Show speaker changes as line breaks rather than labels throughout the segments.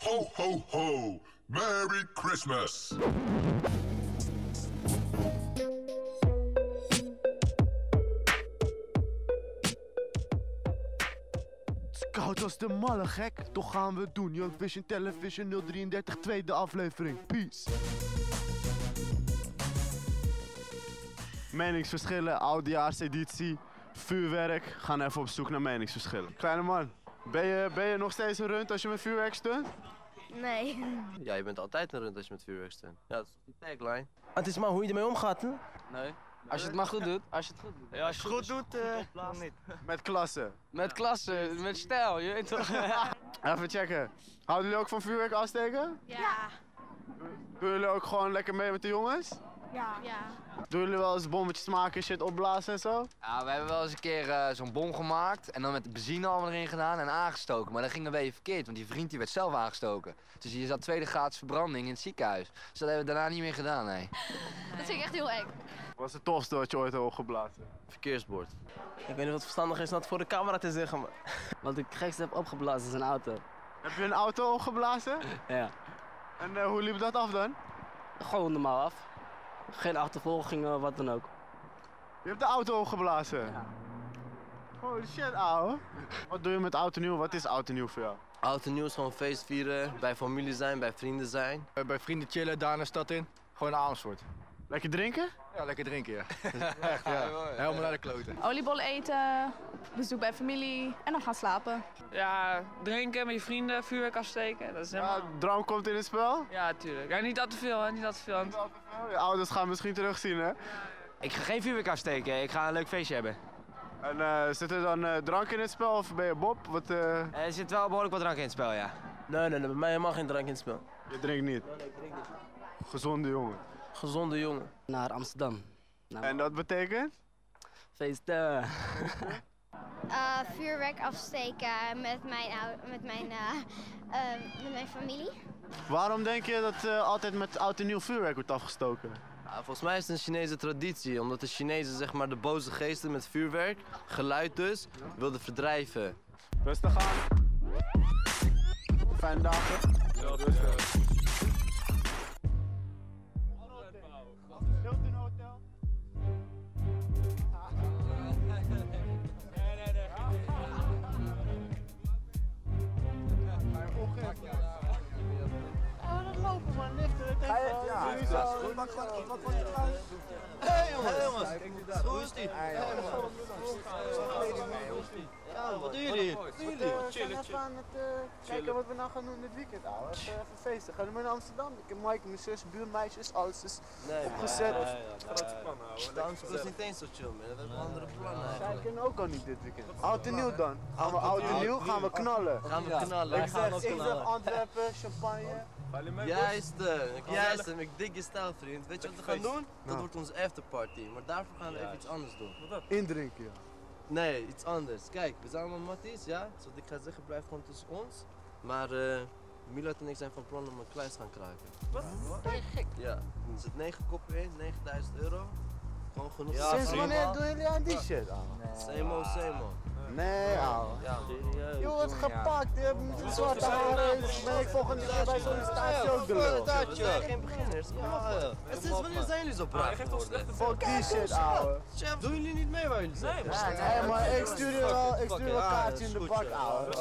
Ho, ho, ho! Merry Christmas!
Koud als de malle gek, toch gaan we het doen. Young Vision Television 033, tweede aflevering. Peace. Meningsverschillen, oudejaarseditie, vuurwerk. Gaan even op zoek naar meningsverschillen. Kleine man, ben je nog steeds een rund als je met vuurwerk stunt?
Nee.
Ja, je bent altijd een rund als je met vuurwerk stunt. Ja, dat is toch die tagline? Het is maar hoe je ermee omgaat, hè?
Nee. Als je het maar goed doet, als je het goed doet.
Ja, als je het goed doet, dan niet. Met klasse.
Met klasse, met stijl, je weet toch?
Even checken. Houden jullie ook van vuurwerk afsteken?
Ja.
Doen jullie ook gewoon lekker mee met de jongens?
Ja.
Doen jullie wel eens bommetjes maken, shit opblazen en zo?
Ja, we hebben wel eens een keer zo'n bom gemaakt en dan met de benzine allemaal erin gedaan en aangestoken. Maar dat ging een beetje verkeerd, want die vriend die werd zelf aangestoken. Dus je zat tweede graads verbranding in het ziekenhuis. Dus dat hebben we daarna niet meer gedaan, nee.
Dat vind ik echt heel eng.
Wat is het tofste wat je ooit hebt opgeblazen?
Verkeersbord. Ik weet niet wat verstandig is om dat voor de camera te zeggen, maar...
Wat ik het gekste heb opgeblazen is een auto.
Heb je een auto opgeblazen?
Ja.
En hoe liep dat af dan?
Gewoon normaal af. Geen achtervolging, wat dan ook.
Je hebt de auto opgeblazen?
Ja.
Holy shit, ouwe. Wat doe je met oud en nieuw? Wat is oud en nieuw voor jou?
Oud en nieuw is gewoon feest vieren, bij familie zijn, bij vrienden zijn.
Bij vrienden chillen, daar naar de stad in. Gewoon naar Amersfoort.
Lekker drinken?
Ja, lekker drinken, ja. Echt, ja. Helemaal naar de kloten.
Oliebollen eten, bezoek bij familie en dan gaan slapen.
Ja, drinken met je vrienden, vuurwerk afsteken, dat is helemaal...
Ja, drank komt in het spel?
Ja, tuurlijk. Ja, niet al te veel, hè, niet al te veel.
Je ouders gaan misschien terugzien, hè?
Ik ga geen vuurwerk afsteken, ik ga een leuk feestje hebben.
En zit er dan drank in het spel of ben je Bob? Wat,
Er zit wel behoorlijk wat drank in het spel, ja.
Nee, bij mij helemaal geen drank in het spel.
Je drinkt niet?
Nee, ik drink niet.
Gezonde jongen.
Gezonde jongen.
Naar Amsterdam.
En dat betekent?
Feesten.
Vuurwerk afsteken met mijn familie.
Waarom denk je dat altijd met oud en nieuw vuurwerk wordt afgestoken?
Ja, volgens mij is het een Chinese traditie, omdat de Chinezen zeg maar de boze geesten met vuurwerk, geluid dus, wilden verdrijven.
Rustig aan. Fijne dagen. Ja, rustig. Hilton Hotel. Oh, dat lopen man, liften het even. Ja, dat is goed. Wat was het trouwens?
Hé jongens! Hoe is die?
Ja, wat doen jullie hier? We zijn even aan het kijken wat we nou gaan doen dit weekend, ouwe. Even feesten. Gaan we naar Amsterdam? Ik heb Mike, mijn zus, buurmeisjes, alles is opgezet.
Grote plannen houden. Daarom is het niet eens zo chill, man. We hebben andere plannen.
Zij kunnen ook al niet dit weekend. Oud en nieuw dan. Gaan we oud en nieuw, gaan we knallen.
Gaan we knallen.
Ik zeg Antwerpen, champagne.
Juist, ik dig je stijl vriend. Weet je wat we gaan doen? Dat wordt onze afterparty, maar daarvoor gaan we even iets anders doen.
Indrinken, ja.
Nee, iets anders. Kijk, we zijn allemaal matties, ja? Dus wat ik ga zeggen blijft gewoon tussen ons. Maar Milad en ik zijn van plan om een kluis te gaan kruipen. Wat? Ben je gek? Ja, er zit 9 koppen in, 9000 euro. Gewoon genoeg.
Ja, sinds wanneer doen jullie aan die shit, ouwe?
Semo.
Nee, ouwe.
Ja,
Je wordt gepakt, je hebt een zwarte haren. Ben ik volgende keer bij sollicitatie ook de lul.
We zijn geen beginners. Ja. En sinds wanneer zijn jullie zo braaf geworden?
Fuck die shit, ouwe.
Chef, doen jullie niet mee waar jullie zijn?
Nee, maar ik stuur je wel een kaartje in de bak, ouwe.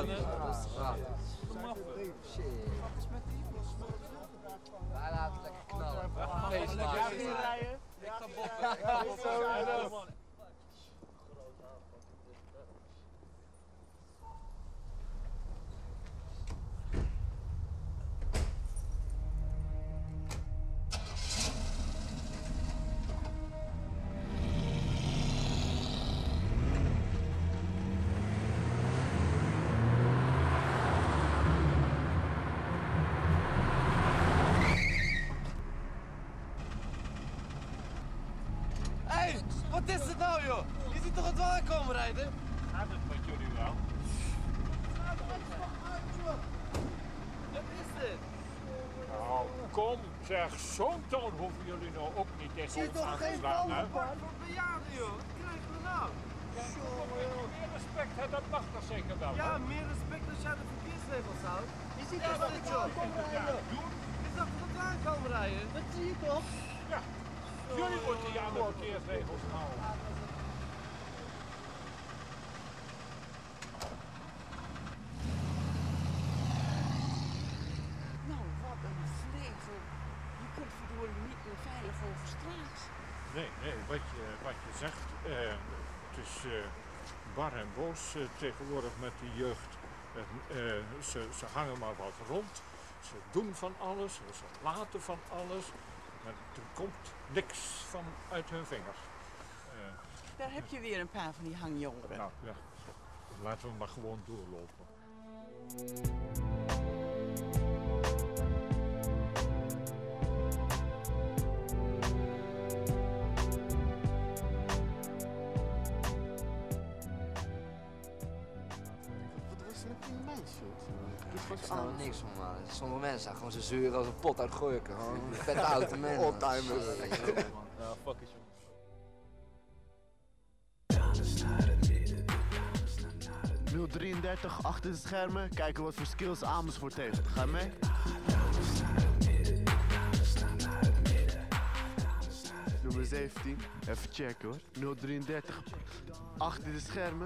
Wij laten lekker knallen.
Feest maken. Ik ga boppen.
Wat is het nou joh? Je ziet toch het wel aankomen rijden?
Gaat het met jullie wel?
Wat is dit?
Nou, kom zeg, zo'n toon hoeven jullie nou ook niet tegen ons aan te slaan, hè?
Voor bejaarden joh, wat krijgen we nou?
Meer respect, hè? Dat mag toch zeker wel?
Ja, meer respect als jij de verkeersregels houdt. Je
zie je toch dat ik zo kom rijden?
Ik dacht dat we aankomen rijden.
Dat zie je toch?
Ja. Jullie moeten je aan de verkeersregels houden.
Nou, wat een vleugel. Je kunt verdorie niet meer veilig over straat.
Nee, wat je zegt, het is bar en boos tegenwoordig met de jeugd. Ze hangen maar wat rond, ze doen van alles, ze laten van alles. Maar er komt niks van uit hun vingers.
Daar heb je weer een paar van die hangjongeren.
Nou ja, laten we maar gewoon doorlopen.
Ik snap er niks van, man. Sommige mensen zijn gewoon zo zeuren als een pot uit Gooiken. Gewoon vette oude mensen.
Oldtimers.
Ja, fuck it,
joh. 033 achter de schermen, kijken wat voor skills Amersfoort heeft. Ga je mee? Nummer 17, even checken hoor. 033 achter de schermen.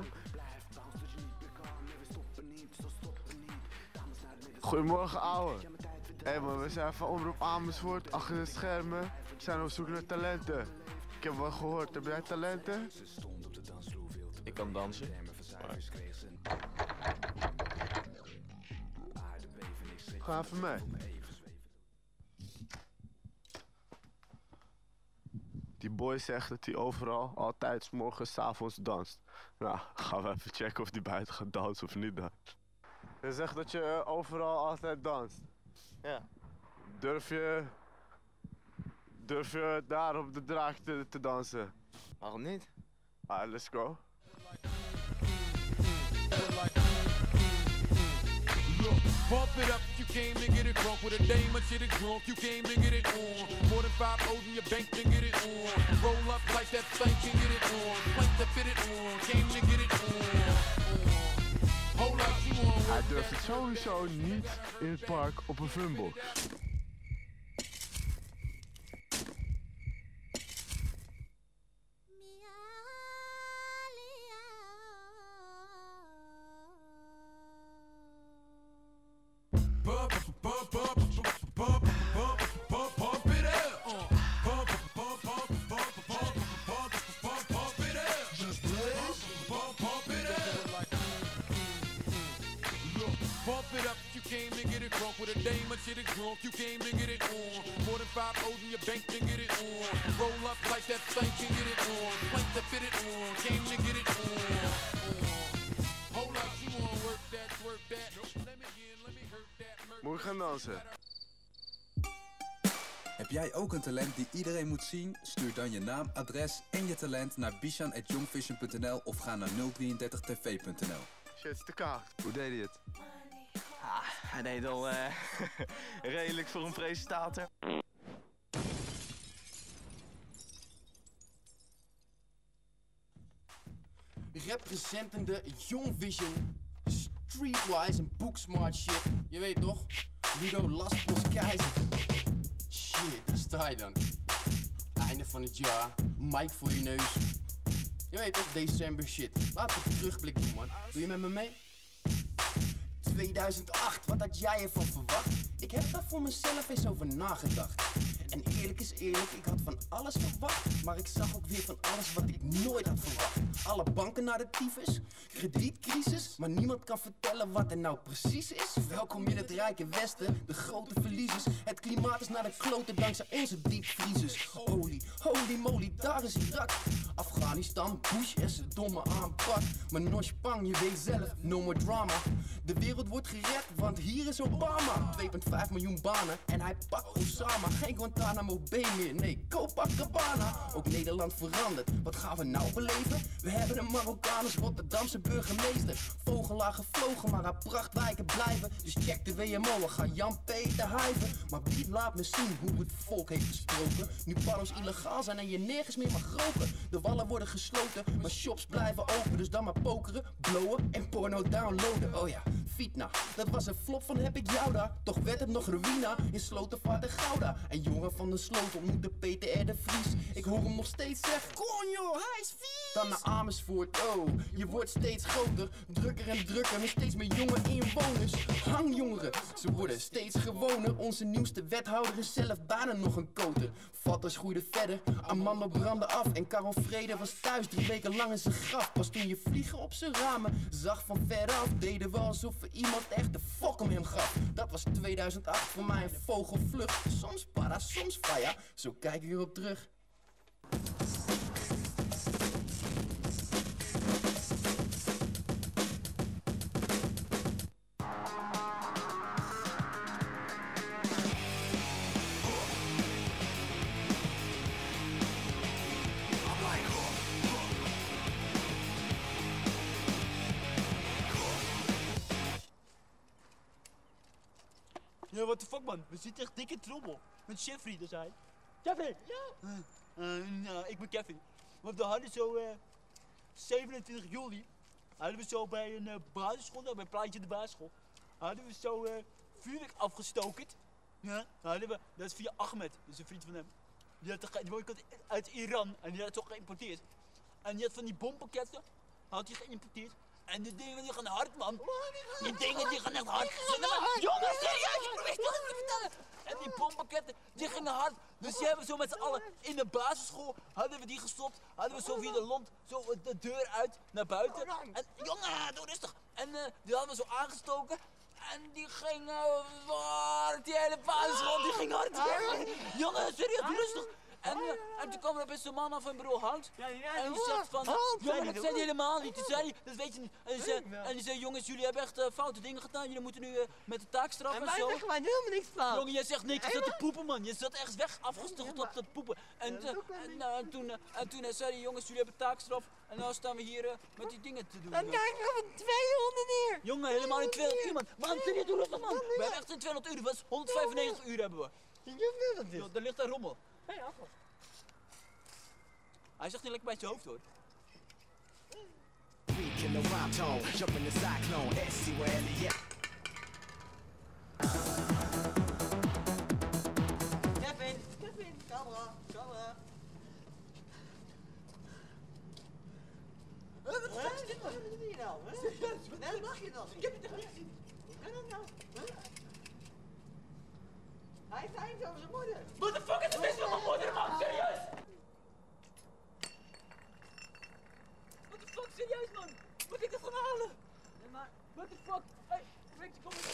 Goedemorgen ouwe. Hé man, we zijn van Omroep Amersfoort, achter de schermen. We zijn op zoek naar talenten. Ik heb wel gehoord, heb jij talenten?
Ik kan dansen.
Ga even mee. Die boy zegt dat hij overal, altijd 's morgens, 's avonds danst. Nou, gaan we even checken of hij buiten gaat dansen of niet dan. Hij zegt dat je overal altijd danst.
Ja.
Durf je daar op de draak te dansen?
Waarom niet?
Ah, let's go.
Pump it up, you came to get it drunk with a dame, but shit is drunk, you came to get it on. More than 5 O's in your bank to get it on. Roll up like that thing can get it on. Plank to fit it on, came to get it on. Hold up, you on.
Hij durft het sowieso niet in het park op een funbox.
Pump it up, you came to get it drunk with a dame, but shit is drunk, you came to get it on. More than 5 O's in your bank to get it on. Roll up like that thing can get it on. Plank to fit it on, came to get it on. Hold up, you wanna work that, let me hurt that.
Moet ik gaan dansen?
Heb jij ook een talent die iedereen moet zien? Stuur dan je naam, adres en je talent naar bishan@youngvision.nl of ga naar 033tv.nl.
Shit, is te koud. Hoe deed hij het?
Hij deed al redelijk voor een presentator.
Representende Young Vision, streetwise en booksmart shit. Je weet toch? Ludo Laspos Keizer. Shit, daar sta je dan. Einde van het jaar, mic voor je neus. Je weet toch, december shit. Laten we terugblik doen, man. Doe je met me mee? 2008, wat had jij ervan verwacht? Ik heb daar voor mezelf eens over nagedacht. En eerlijk is eerlijk, ik had van alles verwacht. Maar ik zag ook weer van alles wat ik nooit had verwacht. Alle banken naar de tyfus, kredietcrisis. Maar niemand kan vertellen wat er nou precies is. Welkom in het rijke westen, de grote verliezers. Het klimaat is naar de kloten dankzij onze diepvriezers. Olie, holy moly, daar is Irak. Afghanistan, Bush en zijn domme aanpak. Maar Noshpang, je weet zelf, no more drama. De wereld wordt gered, want hier is Obama. 2,5 miljoen banen en hij pakt Osama. Geen Guantanamo Bay meer, nee, Copacabana. Ook Nederland verandert, wat gaan we nou beleven? We hebben een Marokkaanse Rotterdamse burgemeester. Vogelaar gevlogen, maar haar prachtwijken blijven. Dus check de WMO, we gaan Jan Peter hijven. Maar wie laat me zien hoe het volk heeft gesproken? Nu parels illegaal zijn en je nergens meer mag roken. De wallen worden gesloten, maar shops blijven open. Dus dan maar pokeren, blowen en porno downloaden. Oh ja, Fietna. Dat was een flop van heb ik jou daar. Toch werd het nog ruïna in Slotervaart en Gouda. En jongen van de Sloot ontmoette Peter R. de Vries. Ik hoor hem nog steeds zeggen, konjo, hij is vies. Dan naar Amersfoort, oh, je wordt steeds groter. Drukker en drukker, met steeds meer jonge inwoners. Hangjongeren, ze worden steeds gewoner. Onze nieuwste wethouder is zelf bijna nog een koter. Vatters groeiden verder, Armando brandde af. En Karel Vrede was thuis 3 weken lang in zijn graf. Pas toen je vliegen op zijn ramen zag van veraf, deden we alsof er iemand echt de fok om hem gaf. Dat was 2008, voor mij een vogelvlucht. Soms para, soms faya, zo kijk ik erop terug.
Ja, what the fuck man, we zitten echt dik in trommel. Met Jeffrey, dat is hij. Jeffrey! Ja! Ik ben Kevin. Want we hadden zo 27 juli, hadden we zo bij een basisschool, bij een plaatje de basisschool, hadden we zo vuurwerk afgestoken. Ja, hadden we, dat is via Ahmed, dat is een vriend van hem. Die had uit Iran en die had het toch geïmporteerd. En die had van die bompakketten, had hij geïmporteerd. En die dingen die gaan hard, man. Die dingen die gaan echt hard. Jongens, serieus, ik probeer het toch even te vertellen. En die bompakketten, die gingen hard. Dus die hebben we zo met z'n allen in de basisschool, hadden we die gestopt. Hadden we zo via de lont, zo de deur uit, naar buiten. En jongen, doe rustig. En die hadden we zo aangestoken. En die ging hard, die hele basisschool, die ging hard. Jongen, serieus, doe rustig. En toen kwam er best een man af en bureau Hout. En die zegt van, jongen, dat zei hij helemaal niet. Toen zei hij, dat weet je niet. En die zei, jongens, jullie hebben echt foute dingen gedaan. Jullie moeten nu met de taakstraf en zo.
En wij zeggen wij helemaal niks fout.
Jongen, jij zegt niks. Je zat te poepen, man. Je zat echt weg, afgestopt op dat poepen. En toen zei hij, jongens, jullie hebben taakstraf. En nu staan we hier met die dingen te doen.
Dan krijgen we 200 neer.
Jongen, helemaal niet 200 uur, man. Waarom zit je doen rustig, man? We hebben echt geen 200 uur. Dat was 195 uur hebben we.
Je wil dat dus.
Daar ligt daar rommel. Hey, afval. Hij zegt niet lekker bij zijn hoofd, hoor.
Kevin, camera. Wat is dit hier nou? Nee, dat mag je dan. Ik heb het toch niet gezien. Hoe kan dat nou? Hij heeft eind over zijn moeder.
What the fuck is het mis met mijn moeder, man? Serieus? What the fuck, serieus, man? Moet ik dat gaan halen? Nee, maar... What the fuck? Hey, Rick, kom eens.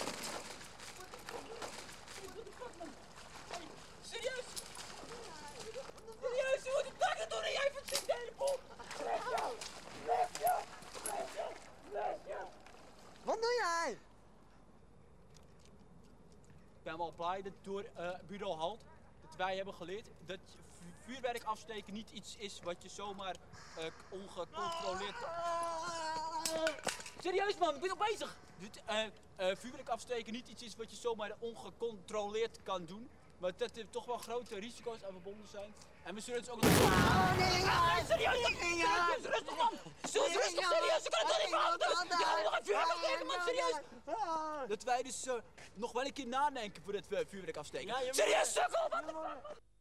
What the fuck, man? Hey, serieus? Serieus, je moet de takken doen en jij verzint de hele boel. Lesje!
Wat doe jij?
Ik ben wel blij dat door bureau Halt, dat wij hebben geleerd dat vuurwerk afsteken niet iets is wat je zomaar ongecontroleerd... Serieus man, ik ben nog bezig! Vuurwerk afsteken niet iets is wat je zomaar ongecontroleerd kan doen. Maar dat er toch wel grote risico's aan verbonden zijn. En we zullen het ook nog... Serieus! Rustig man! Rustig, serieus! Je kan het toch niet verhouden! Je gaat nog een vuurwerk afsteken, man! Serieus! Dat wij dus nog wel een keer nadenken voor het vuurwerk afsteken. Serieus, sukkel! Wat de fuck?